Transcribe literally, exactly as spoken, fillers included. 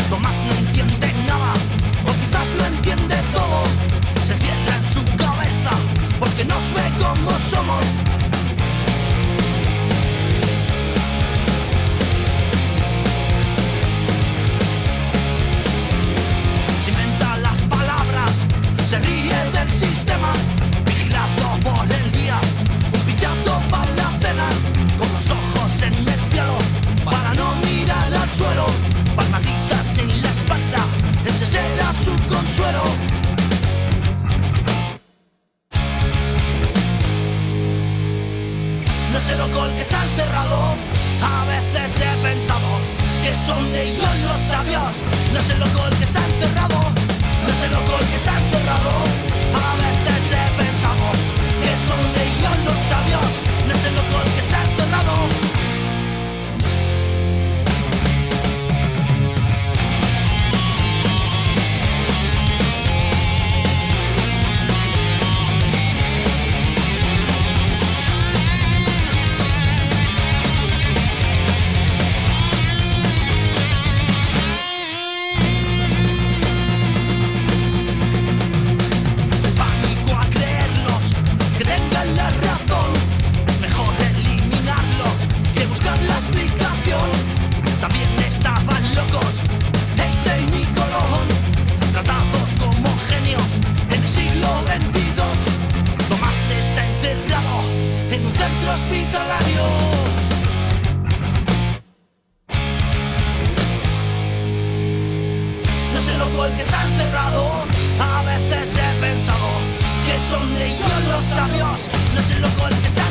Tomás no entiende nada, o quizás lo entiende todo. Se cierra en su cabeza porque nos ve como somos. Se inventa las palabras, se ríe del sistema, vigilado por el día, un pichazo para la cena, con los ojos en el cielo, para no mirar al suelo, palmaditas en la espalda, ese será su consuelo. No sé loco el que está encerrado, a veces he pensado que son ellos los sabios. No sé loco el que está encerrado, no sé loco el que está encerrado, a veces he pensado que son ellos los sabios. No sé loco el que está encerrado. Hospitalario. No sé loco el que está encerrado, a veces he pensado que son ellos los sabios. No sé loco el que está